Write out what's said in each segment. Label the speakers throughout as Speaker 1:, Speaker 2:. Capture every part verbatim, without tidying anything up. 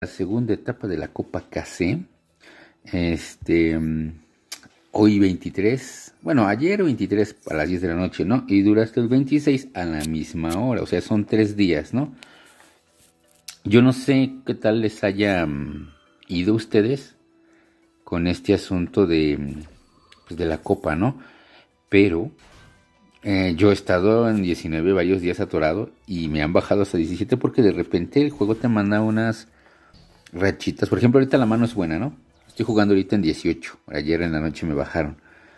Speaker 1: La segunda etapa de la Copa K C. Este, hoy veintitrés, bueno, ayer veintitrés a las diez de la noche, ¿no? Y dura hasta el veintiséis a la misma hora, o sea, son tres días, ¿no? Yo no sé qué tal les haya um, ido ustedes con este asunto de, pues, de la Copa, ¿no? Pero eh, yo he estado en diecinueve varios días atorado y me han bajado hasta diecisiete porque de repente el juego te manda unas rachitas. Por ejemplo, ahorita la mano es buena, ¿no? Estoy jugando ahorita en dieciocho. Ayer en la noche me bajaron.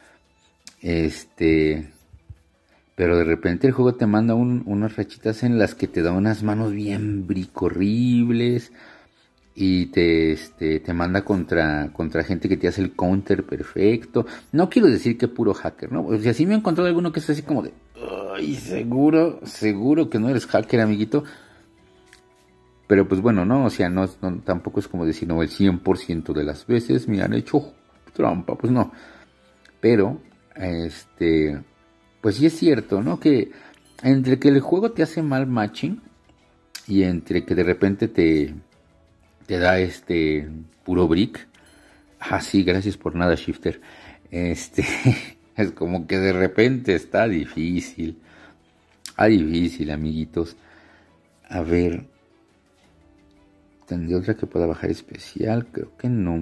Speaker 1: Este. Pero de repente el juego te manda un, unas rachitas en las que te da unas manos bien bricorribles. Y te, este, te manda contra, contra gente que te hace el counter perfecto. No quiero decir que puro hacker, ¿no? O sea, sí me he encontrado alguno que es así como de. Ay, seguro, seguro que no eres hacker, amiguito. Pero pues bueno, no, o sea, no, no, tampoco es como decir, no, el cien por ciento de las veces me han hecho trampa, pues no. Pero, este, pues sí es cierto, ¿no? Que entre que el juego te hace mal matching y entre que de repente te, te da este puro brick. Ah, sí, gracias por nada, Shifter. Este, es como que de repente está difícil. Ah, difícil, amiguitos. A ver. ¿Tendría otra que pueda bajar especial? Creo que no.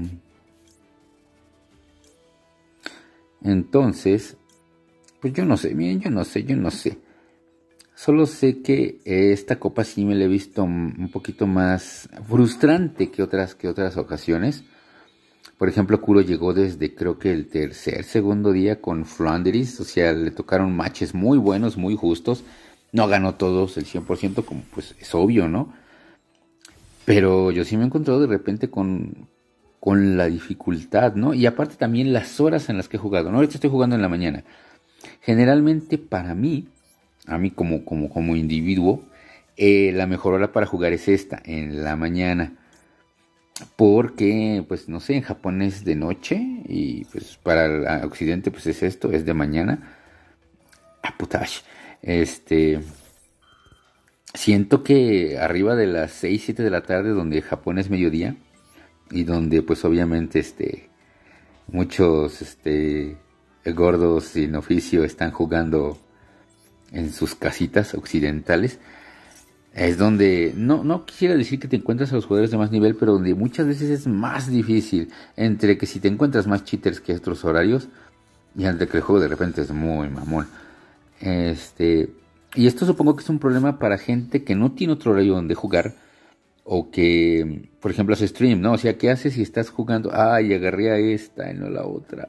Speaker 1: Entonces, pues yo no sé, miren, yo no sé, yo no sé. Solo sé que esta copa sí me la he visto un poquito más frustrante que otras, que otras ocasiones. Por ejemplo, Kuro llegó desde creo que el tercer, segundo día con Flanders. O sea, le tocaron matches muy buenos, muy justos. No ganó todos el cien por ciento, como pues es obvio, ¿no? Pero yo sí me he encontrado de repente con, con la dificultad, ¿no? Y aparte también las horas en las que he jugado, ¿no? Ahorita estoy jugando en la mañana. Generalmente para mí, a mí como, como, como individuo, eh, la mejor hora para jugar es esta, en la mañana. Porque, pues no sé, en Japón es de noche y pues para el occidente pues es esto, es de mañana. Ah, putash. Este... Siento que arriba de las seis, siete de la tarde, donde Japón es mediodía, y donde pues obviamente este muchos este gordos sin oficio están jugando en sus casitas occidentales, es donde, no, no quisiera decir que te encuentras a los jugadores de más nivel, pero donde muchas veces es más difícil, entre que si te encuentras más cheaters que otros horarios, y entre que el juego de repente es muy mamón. Este... Y esto supongo que es un problema para gente que no tiene otro horario donde jugar. O que, por ejemplo, hace stream, ¿no? O sea, ¿qué haces si estás jugando? Ay, agarré a esta y no a la otra.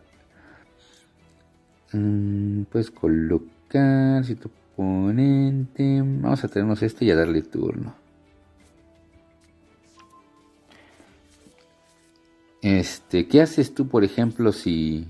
Speaker 1: Mm, puedes colocar si tu oponente. Vamos a traernos este y a darle turno. Este, ¿qué haces tú, por ejemplo, si...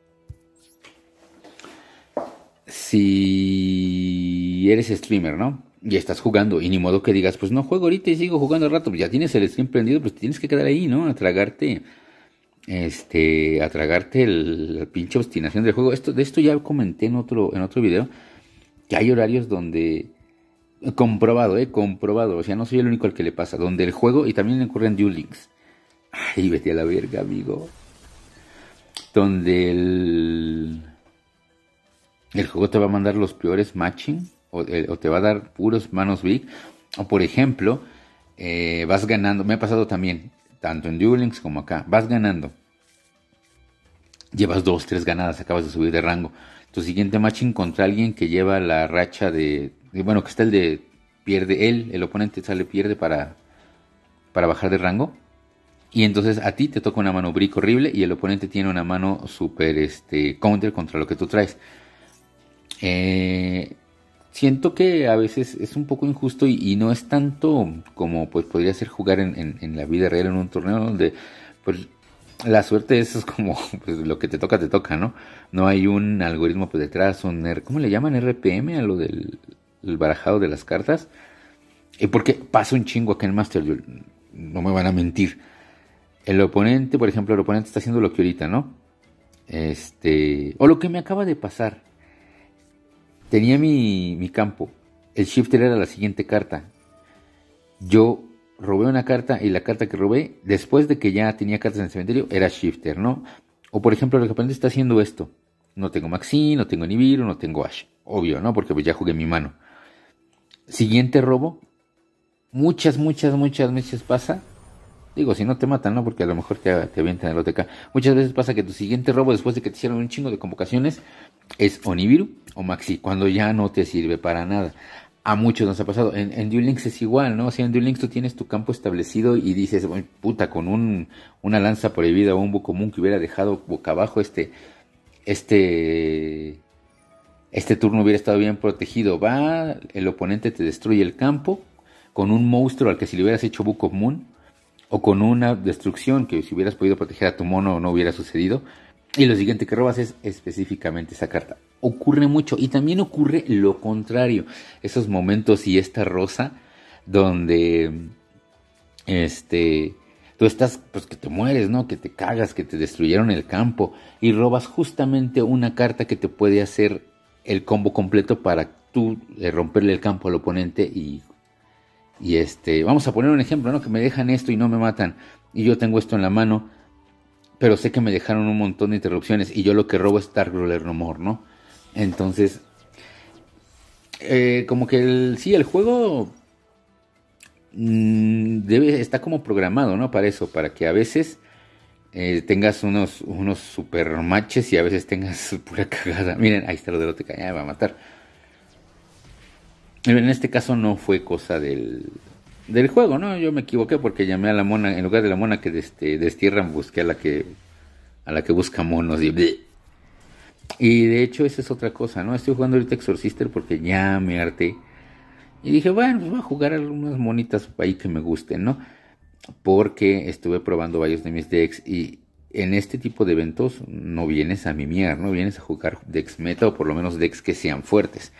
Speaker 1: Si eres streamer, ¿no? Y estás jugando, y ni modo que digas, pues no juego ahorita y sigo jugando al rato, pues ya tienes el stream prendido, pues te tienes que quedar ahí, ¿no? A tragarte, este, a tragarte el, la pinche obstinación del juego. Esto, de esto ya comenté en otro, en otro video, que hay horarios donde, comprobado, eh, comprobado, o sea, no soy el único al que le pasa, donde el juego, y también le ocurren Duel Links. Ay, vete a la verga, amigo. Donde el... El juego te va a mandar los peores matching o, eh, o te va a dar puros manos big. O por ejemplo, eh, vas ganando. Me ha pasado también, tanto en Duel Links como acá. Vas ganando. Llevas dos, tres ganadas, acabas de subir de rango. Tu siguiente matching contra alguien que lleva la racha de... de bueno, que está el de... Pierde él, el oponente sale, pierde para, para bajar de rango. Y entonces a ti te toca una mano brick horrible y el oponente tiene una mano super este, counter contra lo que tú traes. Eh, siento que a veces es un poco injusto y, y no es tanto como pues podría ser jugar en, en, en la vida real en un torneo donde pues la suerte es, es como pues, lo que te toca te toca, ¿no? No hay un algoritmo por detrás, un R, ¿cómo le llaman? R P M a lo del el barajado de las cartas. Y porque pasa un chingo acá en Master, yo, no me van a mentir. El oponente, por ejemplo, el oponente está haciendo lo que ahorita, ¿no? Este, o lo que me acaba de pasar. Tenía mi, mi campo. El shifter era la siguiente carta. Yo robé una carta y la carta que robé, después de que ya tenía cartas en el cementerio, era Shifter, ¿no? O por ejemplo, el oponente está haciendo esto. No tengo Maxine, no tengo Nibiru, no tengo Ash. Obvio, ¿no? Porque pues ya jugué mi mano. Siguiente robo. Muchas, muchas, muchas veces pasa. Digo, si no te matan, ¿no? Porque a lo mejor te, te avientan el O T K. Muchas veces pasa que tu siguiente robo, después de que te hicieron un chingo de convocaciones, es o Nibiru o Maxi, cuando ya no te sirve para nada. A muchos nos ha pasado. En, en Duel Links es igual, ¿no? O sea, en Duel Links tú tienes tu campo establecido y dices, bueno, puta, con un, una lanza prohibida o un buco común que hubiera dejado boca abajo este, este, este turno hubiera estado bien protegido. Va, el oponente te destruye el campo con un monstruo al que si le hubieras hecho buco común o con una destrucción que si hubieras podido proteger a tu mono no hubiera sucedido. Y lo siguiente que robas es específicamente esa carta. Ocurre mucho. Y también ocurre lo contrario. Esos momentos y esta rosa donde este tú estás, pues que te mueres, ¿no? Que te cagas, que te destruyeron el campo. Y robas justamente una carta que te puede hacer el combo completo para tú eh, romperle el campo al oponente. Y, y este, vamos a poner un ejemplo, ¿no? Que me dejan esto y no me matan. Y yo tengo esto en la mano. Pero sé que me dejaron un montón de interrupciones y yo lo que robo es Darkruler No More, ¿no? Entonces, eh, como que el, sí, el juego mmm, debe, está como programado, ¿no? Para eso, para que a veces eh, tengas unos, unos super matches y a veces tengas pura cagada. Miren, ahí está lo del O T K, ya me va a matar. En este caso no fue cosa del, del juego, ¿no? Yo me equivoqué porque llamé a la mona, en lugar de la mona que este, destierran, busqué a la que a la que busca monos y bleh. Y de hecho esa es otra cosa, ¿no? Estoy jugando ahorita Exorcister porque ya me harté. Y dije, bueno, pues voy a jugar algunas monitas ahí que me gusten, ¿no? Porque estuve probando varios de mis decks y en este tipo de eventos no vienes a mimiar, ¿no? Vienes a jugar decks meta o por lo menos decks que sean fuertes.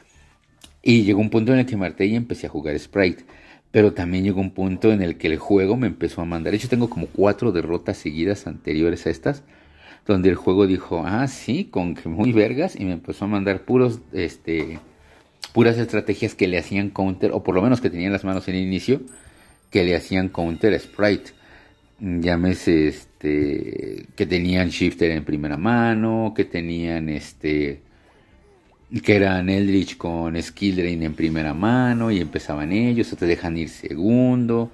Speaker 1: Y llegó un punto en el que me harté y empecé a jugar Sprite. Pero también llegó un punto en el que el juego me empezó a mandar. De hecho, tengo como cuatro derrotas seguidas anteriores a estas. Donde el juego dijo, ah, sí, con que muy vergas. Y me empezó a mandar puros, este, puras estrategias que le hacían counter. O por lo menos que tenían las manos en el inicio. Que le hacían counter a Sprite. Llámese, este, que tenían Shifter en primera mano. Que tenían, este... que eran Eldritch con Skill Drain en primera mano y empezaban ellos, o te dejan ir segundo,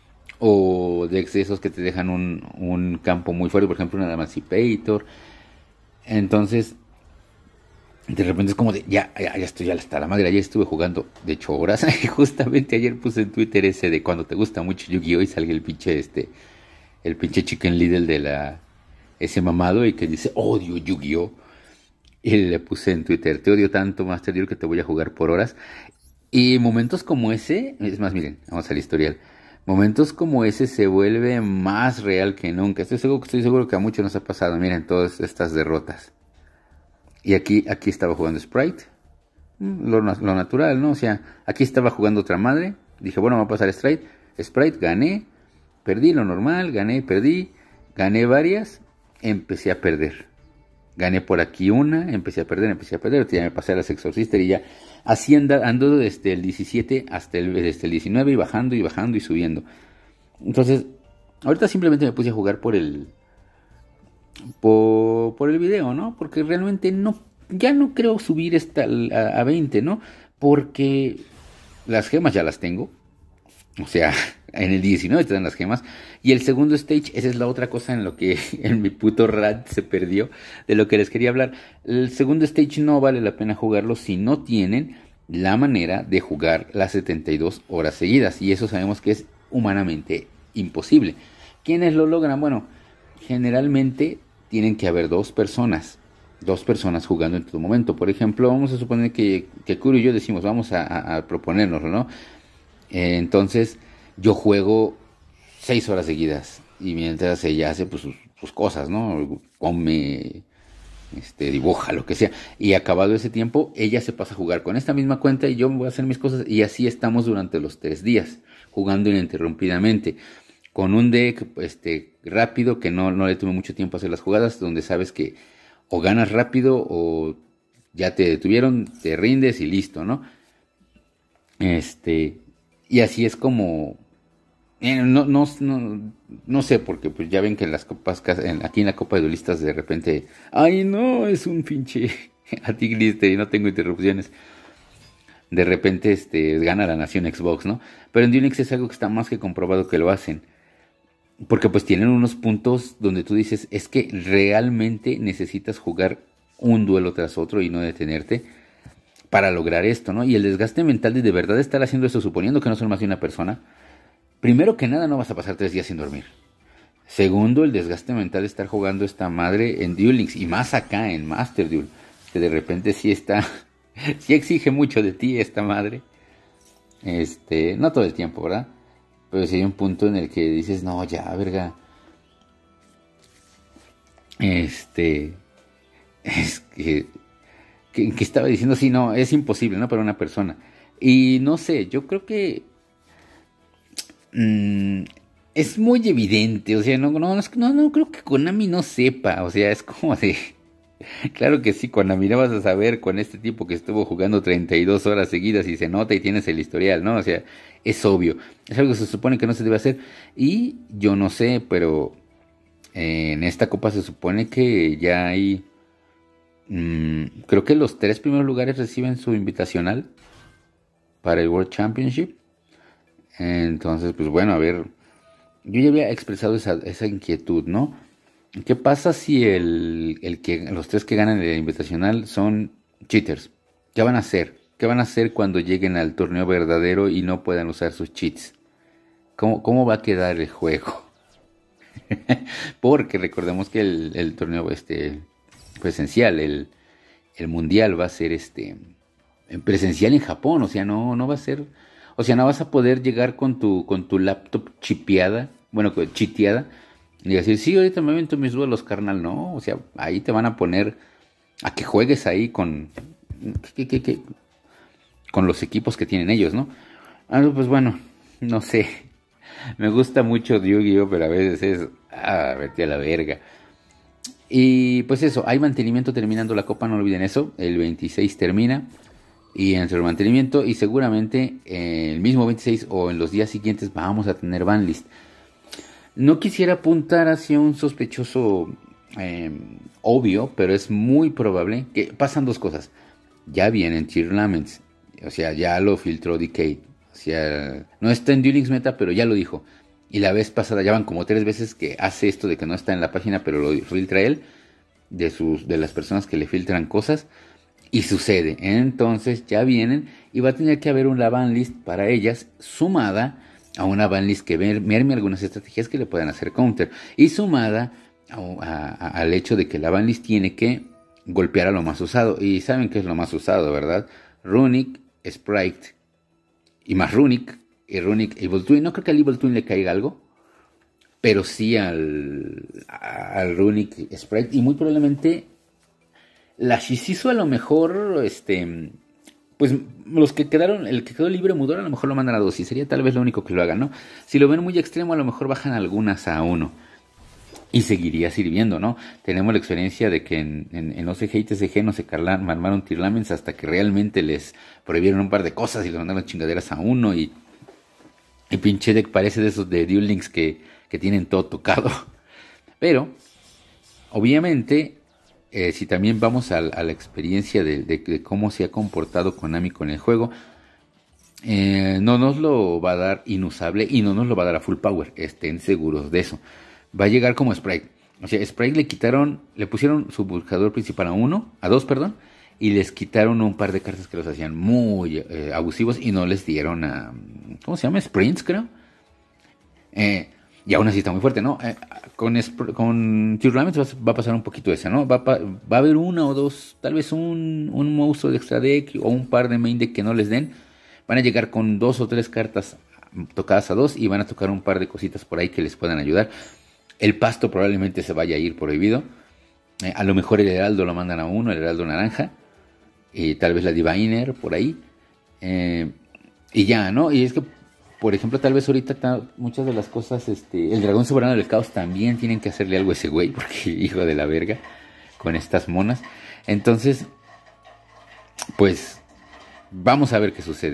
Speaker 1: o decks de esos que te dejan un, un campo muy fuerte, por ejemplo una Emancipator. Entonces de repente es como de ya, ya, ya estoy hasta la madre. Ayer estuve jugando de hecho horas. Justamente ayer puse en Twitter ese de cuando te gusta mucho Yu-Gi-Oh y salga el pinche este el pinche Chicken Little de la ese mamado y que dice odio Yu-Gi-Oh. Y le puse en Twitter, te odio tanto, Master Duel, que te voy a jugar por horas. Y momentos como ese, es más, miren, vamos al historial. Momentos como ese se vuelve más real que nunca. Estoy seguro, estoy seguro que a muchos nos ha pasado. Miren, todas estas derrotas. Y aquí, aquí estaba jugando Sprite. Lo, lo natural, ¿no? O sea, aquí estaba jugando otra madre. Dije, bueno, va a pasar Sprite. Sprite, gané. Perdí lo normal, gané, perdí. Gané varias. Empecé a perder. Gané por aquí una, empecé a perder, empecé a perder, ya me pasé a las Exorcister y ya así anda, ando desde el diecisiete hasta el, desde el diecinueve y bajando y bajando y subiendo. Entonces, ahorita simplemente me puse a jugar por el por, por el video, ¿no? Porque realmente no, ya no creo subir esta a, a veinte, ¿no? Porque las gemas ya las tengo. O sea, en el diecinueve te dan las gemas. Y el segundo stage, esa es la otra cosa en lo que en mi puto rant se perdió, de lo que les quería hablar. El segundo stage no vale la pena jugarlo si no tienen la manera de jugar las setenta y dos horas seguidas. Y eso sabemos que es humanamente imposible. ¿Quiénes lo logran? Bueno, generalmente tienen que haber dos personas. Dos personas jugando en todo momento. Por ejemplo, vamos a suponer que, que Kuro y yo decimos, vamos a, a, a proponérnoslo, ¿no? Eh, entonces yo juego seis horas seguidas y mientras ella hace pues sus, sus cosas, ¿no? Come, este, dibuja, lo que sea. Y acabado ese tiempo, ella se pasa a jugar con esta misma cuenta y yo voy a hacer mis cosas y así estamos durante los tres días, jugando ininterrumpidamente. Con un deck este, rápido que no, no le tome mucho tiempo a hacer las jugadas, donde sabes que o ganas rápido o ya te detuvieron, te rindes y listo, ¿no? Este... Y así es como, Eh, no, no, no, no sé, porque pues ya ven que en las copas, en- aquí en la Copa de Duelistas de repente, ay no, es un pinche atigriste y no tengo interrupciones. De repente este gana la nación Xbox, ¿no? Pero en Duel Links es algo que está más que comprobado que lo hacen. Porque pues tienen unos puntos donde tú dices, es que realmente necesitas jugar un duelo tras otro y no detenerte para lograr esto, ¿no? Y el desgaste mental de de verdad estar haciendo eso, suponiendo que no son más de una persona, primero que nada no vas a pasar tres días sin dormir. Segundo, el desgaste mental de estar jugando esta madre en Duel Links y más acá en Master Duel, que de repente sí está, sí exige mucho de ti esta madre. Este, no todo el tiempo, ¿verdad? Pero sí hay un punto en el que dices, no, ya, verga. Este, es que, que, que estaba diciendo, sí, no, es imposible, ¿no? Para una persona. Y no sé, yo creo que mm, es muy evidente, o sea, no, no, no, es que no, no creo que Konami no sepa, o sea, es como de, claro que sí, Konami no vas a saber con este tipo que estuvo jugando treinta y dos horas seguidas y se nota y tienes el historial, ¿no? O sea, es obvio, es algo que se supone que no se debe hacer y yo no sé, pero eh, en esta copa se supone que ya hay, mm, creo que los tres primeros lugares reciben su invitacional para el World Championship. Entonces, pues bueno, a ver, yo ya había expresado esa, esa inquietud, ¿no? ¿Qué pasa si el, el que, los tres que ganan el invitacional son cheaters? ¿Qué van a hacer? ¿Qué van a hacer cuando lleguen al torneo verdadero y no puedan usar sus cheats? ¿Cómo, cómo va a quedar el juego? Porque recordemos que el, el torneo este, presencial, el, el mundial va a ser este presencial en Japón, o sea, no, no va a ser, o sea, no vas a poder llegar con tu, con tu laptop chipeada, bueno, chiteada, y decir, sí, ahorita me avento mis duelos, carnal, no, o sea, ahí te van a poner a que juegues ahí con, ¿qué, qué, qué? Con los equipos que tienen ellos, ¿no? Ah, pues bueno, no sé, me gusta mucho Yu-Gi-Oh, pero a veces es, ah, vete a la verga. Y pues eso, hay mantenimiento terminando la copa, no olviden eso, el veintiséis termina. Y en su mantenimiento y seguramente eh, el mismo veintiséis o en los días siguientes vamos a tener banlist. No quisiera apuntar hacia un sospechoso eh, obvio, pero es muy probable que pasan dos cosas. Ya vienen Tier Laments, o sea, ya lo filtró D K. O sea, no está en Duel Links Meta, pero ya lo dijo. Y la vez pasada ya van como tres veces que hace esto de que no está en la página, pero lo filtra él, de, sus, de las personas que le filtran cosas. Y sucede, entonces ya vienen y va a tener que haber una banlist para ellas sumada a una banlist que merme algunas estrategias que le puedan hacer counter y sumada a, a, a, al hecho de que la banlist tiene que golpear a lo más usado. Y saben qué es lo más usado, ¿verdad? Runic, Sprite y más Runic y Runic Evil Twin. No creo que al Evil Twin le caiga algo, pero sí al, al Runic Sprite y muy probablemente la Shizizu a lo mejor, este, pues los que quedaron, el que quedó libre Mudor a lo mejor lo mandan a dos y sería tal vez lo único que lo hagan, ¿no? Si lo ven muy extremo a lo mejor bajan algunas a uno y seguiría sirviendo, ¿no? Tenemos la experiencia de que en, en, en O C G y T C G no se carlan, armaron Tier Laments hasta que realmente les prohibieron un par de cosas y les mandaron chingaderas a uno y, y pinche deck parece de esos de Duel Links que, que tienen todo tocado. Pero, obviamente... Eh, si también vamos a, a la experiencia de, de, de cómo se ha comportado Konami con el juego, eh, no nos lo va a dar inusable y no nos lo va a dar a full power, estén seguros de eso. Va a llegar como Sprite. O sea, Sprite le quitaron, le pusieron su buscador principal a uno, a dos, perdón, y les quitaron un par de cartas que los hacían muy eh, abusivos y no les dieron a, ¿cómo se llama? Sprints, creo. Eh, y aún así está muy fuerte, ¿no? Eh, con con Tier Laments va, va a pasar un poquito eso, ¿no? Va, va, va a haber una o dos, tal vez un, un monstruo de extra deck o un par de main deck que no les den. Van a llegar con dos o tres cartas tocadas a dos y van a tocar un par de cositas por ahí que les puedan ayudar. El pasto probablemente se vaya a ir prohibido. Eh, a lo mejor el heraldo lo mandan a uno, el heraldo naranja. Y tal vez la diviner por ahí. Eh, y ya, ¿no? Y es que por ejemplo, tal vez ahorita ta, muchas de las cosas, este, el dragón soberano del caos también tienen que hacerle algo a ese güey, porque hijo de la verga, con estas monas. Entonces, pues, vamos a ver qué sucede.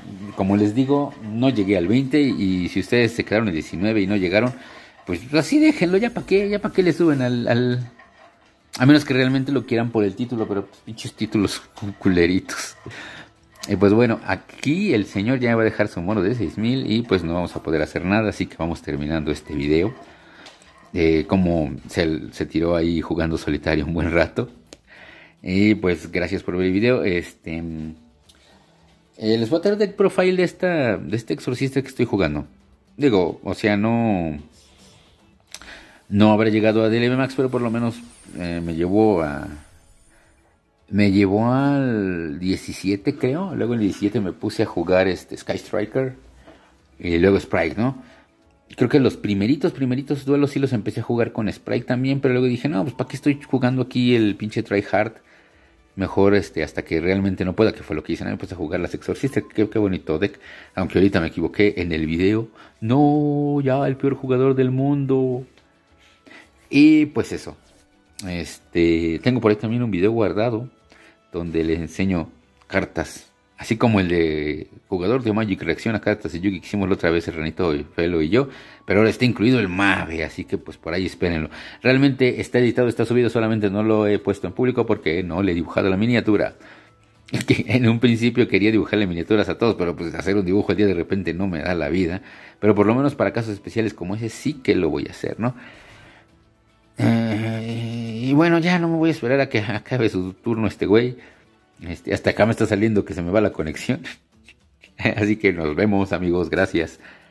Speaker 1: como les digo, no llegué al veinte y si ustedes se quedaron en diecinueve y no llegaron, pues así déjenlo, ya para qué, ya para qué le suben al, al... A menos que realmente lo quieran por el título, pero pues, pinches títulos culeritos. Y pues bueno, aquí el señor ya va a dejar su mono de seis mil y pues no vamos a poder hacer nada, así que vamos terminando este video. Eh, como se, se tiró ahí jugando solitario un buen rato. Y pues gracias por ver el video. Este, eh, les voy a traer el profile de, esta, de este exorcista que estoy jugando. Digo, o sea, no... No habrá llegado a D L B Max, pero por lo menos eh, me llevó a... Me llevó al diecisiete, creo. Luego en el diecisiete me puse a jugar este Sky Striker. Y luego Sprite, ¿no? Creo que los primeritos, primeritos duelos sí los empecé a jugar con Sprite también. Pero luego dije, no, pues ¿para qué estoy jugando aquí el pinche tryhard? Mejor este, hasta que realmente no pueda, que fue lo que hice. No me puse a jugar las Exorcistas. Qué, qué bonito deck. Aunque ahorita me equivoqué en el video. No, ya el peor jugador del mundo. Y pues eso. Este, tengo por ahí también un video guardado donde les enseño cartas, así como el de jugador de Magic reacciona a cartas de Yu-Gi que hicimos la otra vez el Ranito, y Felo y yo, pero ahora está incluido el Mave, así que pues por ahí espérenlo. Realmente está editado, está subido, solamente no lo he puesto en público porque no le he dibujado la miniatura. Que en un principio quería dibujarle miniaturas a todos, pero pues hacer un dibujo al día de repente no me da la vida, pero por lo menos para casos especiales como ese sí que lo voy a hacer, ¿no? Eh, y bueno, ya no me voy a esperar a que acabe su turno este güey. Este, hasta acá me está saliendo que se me va la conexión. Así que nos vemos, amigos, gracias.